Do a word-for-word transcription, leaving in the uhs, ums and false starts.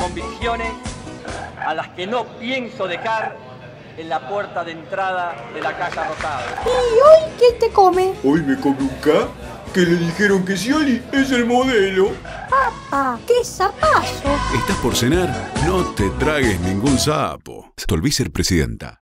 convicciones a las que no pienso dejar en la puerta de entrada de la Casa Rosada. ¿Y hoy qué te come? Hoy me come un K, que le dijeron que Scioli es el modelo. ¡Papá, qué zapazo! ¿Estás por cenar? No te tragues ningún sapo. Stolbizer presidenta.